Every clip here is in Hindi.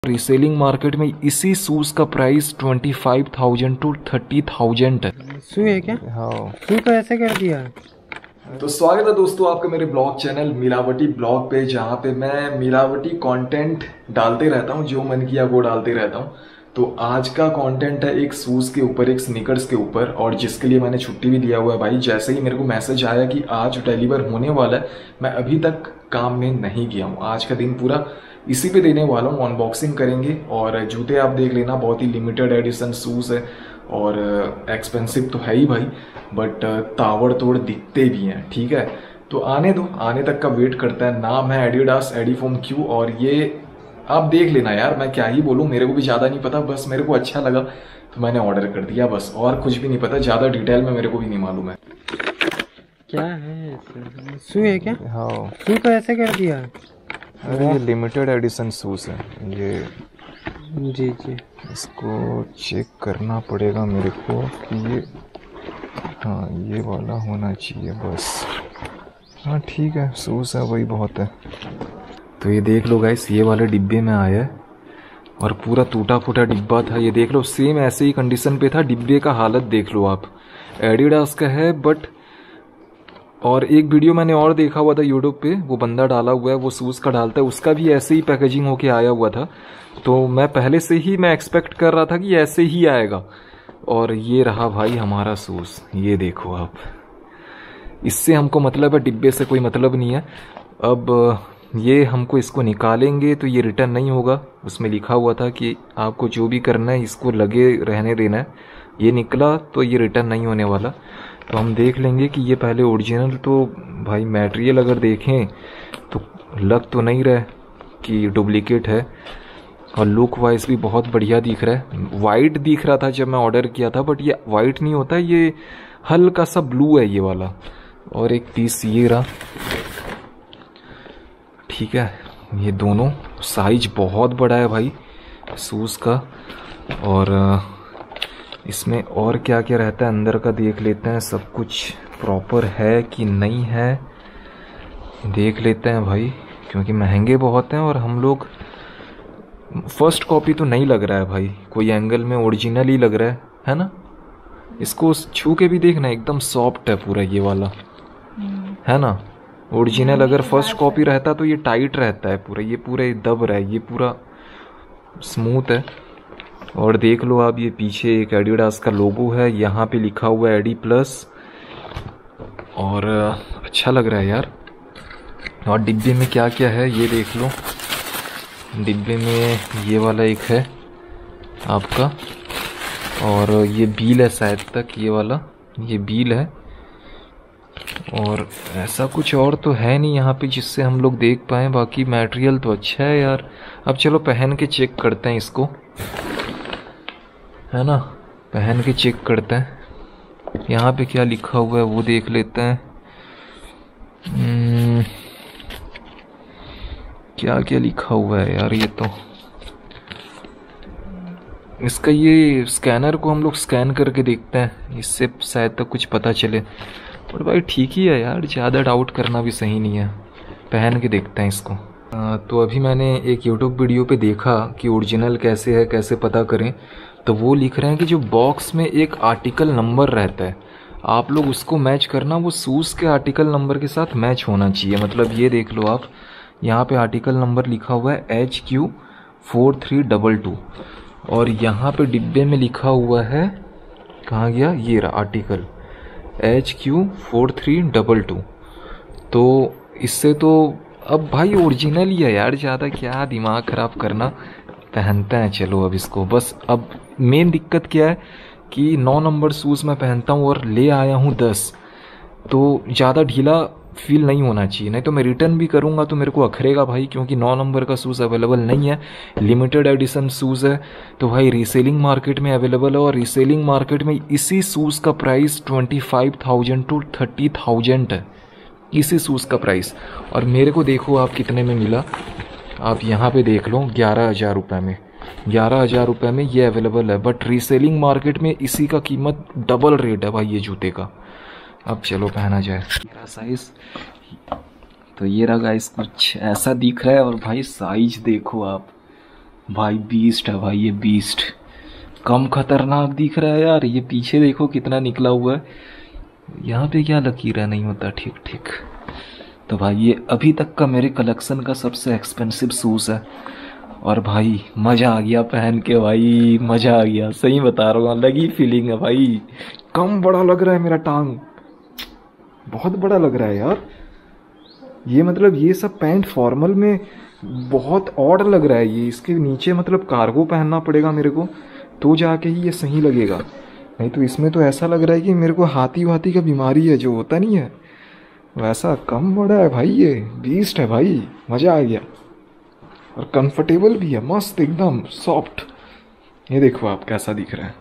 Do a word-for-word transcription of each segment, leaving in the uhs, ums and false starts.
रीसेलिंग मार्केट में इसी शूज का price twenty five thousand two thirty thousand है। शू है क्या? हाँ, शू तो ऐसे कर दिया। तो स्वागत है दोस्तों आपका मेरे ब्लॉग चैनल मिलावटी ब्लॉग पे, जहाँ पे मैं मिलावटी कंटेंट डालते रहता हूँ, जो मन किया वो डालते रहता हूँ। तो आज का कंटेंट है एक शूज के ऊपर, एक स्नीकर्स के ऊपर, और जिसके लिए मैंने छुट्टी भी दिया हुआ है भाई। जैसे ही मेरे को मैसेज आया कि आज डिलीवर होने वाला है, मैं अभी तक काम में नहीं गया हूँ। आज का दिन पूरा इसी पे देने वाला हूँ, अनबॉक्सिंग करेंगे। और जूते आप देख लेना, बहुत ही लिमिटेड एडिशन शूज है और एक्सपेंसिव तो है ही भाई, बट तावड़ तोड़ दिखते भी हैं। ठीक है, तो आने दो, आने तक का वेट करता है। नाम है एडिडास एडीफोम क्यू, और ये आप देख लेना यार, मैं क्या ही बोलूँ, मेरे को भी ज़्यादा नहीं पता, बस मेरे को अच्छा लगा तो मैंने ऑर्डर कर दिया बस, और कुछ भी नहीं पता, ज़्यादा डिटेल में मेरे को भी नहीं मालूम है। क्या है? शू है क्या? हाँ, शू तो ऐसे कर दिया। अरे ये लिमिटेड एडिशन शूज है ये। जी जी, इसको चेक करना पड़ेगा मेरे को कि ये, हाँ ये वाला होना चाहिए बस। हाँ ठीक है, शूज है वही बहुत है। तो ये देख लो गाइस, ये वाले डिब्बे में आया है और पूरा टूटा फूटा डिब्बा था। ये देख लो, सेम ऐसे ही कंडीशन पे था। डिब्बे का हालत देख लो आप, एडिडास का है बट। और एक वीडियो मैंने और देखा हुआ था यूट्यूब पे, वो बंदा डाला हुआ है, वो शूज का डालता है, उसका भी ऐसे ही पैकेजिंग होके आया हुआ था। तो मैं पहले से ही मैं एक्सपेक्ट कर रहा था कि ऐसे ही आएगा। और ये रहा भाई हमारा शूज, ये देखो आप। इससे हमको मतलब है, डिब्बे से कोई मतलब नहीं है। अब ये हमको इसको निकालेंगे तो ये रिटर्न नहीं होगा। उसमें लिखा हुआ था कि आपको जो भी करना है इसको लगे रहने देना है। ये निकला तो ये रिटर्न नहीं होने वाला। तो हम देख लेंगे कि ये पहले ओरिजिनल, तो भाई मटेरियल अगर देखें तो लग तो नहीं रहा कि डुप्लीकेट है, और लुक वाइज भी बहुत बढ़िया दिख रहा है। वाइट दिख रहा था जब मैं ऑर्डर किया था, बट ये वाइट नहीं होता, ये हल्का सा ब्लू है ये वाला। और एक पीस ये रहा, ठीक है। ये दोनों साइज बहुत बड़ा है भाई शूज़ का। और इसमें और क्या क्या रहता है अंदर का देख लेते हैं, सब कुछ प्रॉपर है कि नहीं है देख लेते हैं भाई, क्योंकि महंगे बहुत हैं। और हम लोग फर्स्ट कॉपी तो नहीं लग रहा है भाई, कोई एंगल में ओरिजिनल ही लग रहा है है ना। इसको छू के भी देखना, एकदम सॉफ्ट है पूरा ये वाला, है ना। ओरिजिनल अगर फर्स्ट कॉपी रहता तो ये टाइट रहता है पूरा, ये पूरा दब रहा है, ये पूरा स्मूथ है। और देख लो आप, ये पीछे एक एडिडास का लोगो है, यहाँ पे लिखा हुआ है एडी प्लस, और अच्छा लग रहा है यार। और डिब्बे में क्या क्या है ये देख लो। डिब्बे में ये वाला एक है आपका, और ये बील है शायद तक, ये वाला ये बील है। और ऐसा कुछ और तो है नहीं यहाँ पे जिससे हम लोग देख पाए, बाकी मटेरियल तो अच्छा है यार। अब चलो पहन के चेक करते हैं इसको, है ना। पहन के चेक करते हैं, यहाँ पे क्या लिखा हुआ है वो देख लेते हैं। क्या क्या लिखा हुआ है यार, ये तो इसका ये स्कैनर को हम लोग स्कैन करके देखते हैं, इससे शायद तक कुछ पता चले। और भाई ठीक ही है यार, ज़्यादा डाउट करना भी सही नहीं है। पहन के देखते हैं इसको। आ, तो अभी मैंने एक यूट्यूब वीडियो पे देखा कि ओरिजिनल कैसे है, कैसे पता करें। तो वो लिख रहे हैं कि जो बॉक्स में एक आर्टिकल नंबर रहता है, आप लोग उसको मैच करना, वो शूज़ के आर्टिकल नंबर के साथ मैच होना चाहिए। मतलब ये देख लो आप, यहाँ पे आर्टिकल नंबर लिखा हुआ है H Q four three double two, और यहाँ पे डिब्बे में लिखा हुआ है, कहाँ गया ये रहा article, H Q four three double two. तो इससे तो अब भाई ओरिजिनल ही है यार, ज़्यादा क्या दिमाग ख़राब करना। पहनते हैं चलो अब इसको बस। अब मेन दिक्कत क्या है कि नौ नंबर शूज़ मैं पहनता हूँ और ले आया हूँ दस, तो ज़्यादा ढीला फील नहीं होना चाहिए, नहीं तो मैं रिटर्न भी करूँगा तो मेरे को अखरेगा भाई, क्योंकि नौ नंबर का शूज़ अवेलेबल नहीं है, लिमिटेड एडिशन शूज़ है। तो भाई रीसेलिंग मार्केट में अवेलेबल है, और रीसेलिंग मार्केट में इसी शूज़ का price twenty five thousand two thirty thousand है, इसी शूज़ का प्राइस। और मेरे को देखो आप कितने में मिला, आप यहाँ पे देख लो, ग्यारह हज़ार रुपये में, ग्यारह हज़ार रुपये में ये अवेलेबल है। बट रीसेलिंग मार्केट में इसी का कीमत डबल रेट है भाई ये जूते का। अब चलो पहना जाए। मेरा साइज तो ये रहा गाइस, कुछ ऐसा दिख रहा है। और भाई साइज देखो आप, भाई बीस्ट है भाई, ये बीस्ट कम खतरनाक दिख रहा है यार। ये पीछे देखो कितना निकला हुआ है, यहाँ पे क्या लकीर नहीं होता। ठीक ठीक। तो भाई ये अभी तक का मेरे कलेक्शन का सबसे एक्सपेंसिव शूज है। और भाई मज़ा आ गया पहन के, भाई मज़ा आ गया, सही बता रहा हूँ, अलग ही फीलिंग है भाई। कम बड़ा लग रहा है मेरा टांग, बहुत बड़ा लग रहा है यार ये। मतलब ये सब पैंट फॉर्मल में बहुत ऑड लग रहा है ये। इसके नीचे मतलब कार्गो पहनना पड़ेगा मेरे को, तो जाके ही ये सही लगेगा। नहीं तो इसमें तो ऐसा लग रहा है कि मेरे को हाथी वाथी का बीमारी है, जो होता नहीं है वैसा। कम बड़ा है भाई, ये बीस्ट है भाई, मज़ा आ गया। और कंफर्टेबल भी है, मस्त एकदम सॉफ्ट। ये देखो आप कैसा दिख रहा है।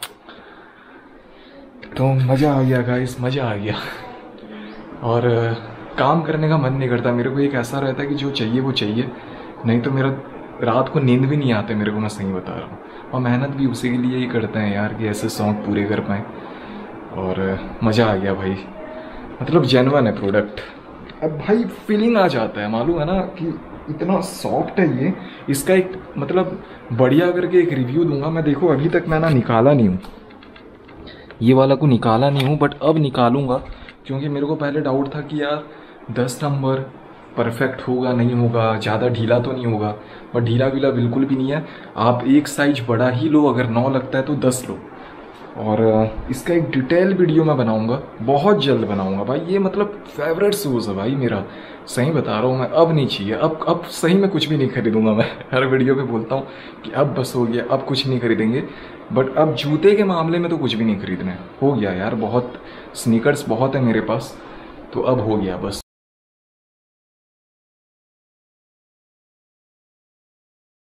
तो मज़ा आ गया गाइस, मज़ा आ गया। और काम करने का मन नहीं करता मेरे को। एक ऐसा रहता है कि जो चाहिए वो चाहिए, नहीं तो मेरा रात को नींद भी नहीं आते मेरे को, मैं सही बता रहा हूँ। और मेहनत भी उसी के लिए ही करते हैं यार, कि ऐसे शौक पूरे कर पाएँ। और मज़ा आ गया भाई, मतलब जेन्युइन है प्रोडक्ट। अब भाई फीलिंग आ जाता है, मालूम है ना कि इतना सॉफ्ट है ये। इसका एक मतलब बढ़िया करके एक रिव्यू दूंगा मैं। देखो अभी तक मैं ना निकाला नहीं हूँ, ये वाला को निकाला नहीं हूँ, बट अब निकालूंगा। क्योंकि मेरे को पहले डाउट था कि यार दस नंबर परफेक्ट होगा नहीं होगा, ज़्यादा ढीला तो नहीं होगा। बट ढीला वीला बिल्कुल भी नहीं है। आप एक साइज बड़ा ही लो, अगर नौ लगता है तो दस लो। और इसका एक डिटेल वीडियो मैं बनाऊंगा, बहुत जल्द बनाऊंगा भाई। ये मतलब फेवरेट शूज़ है भाई मेरा, सही बता रहा हूँ मैं। अब नहीं चाहिए, अब अब सही में कुछ भी नहीं खरीदूंगा मैं। हर वीडियो में बोलता हूँ कि अब बस हो गया, अब कुछ नहीं खरीदेंगे। बट अब जूते के मामले में तो कुछ भी नहीं खरीदना है, हो गया यार। बहुत स्नीकर्स बहुत है मेरे पास, तो अब हो गया बस।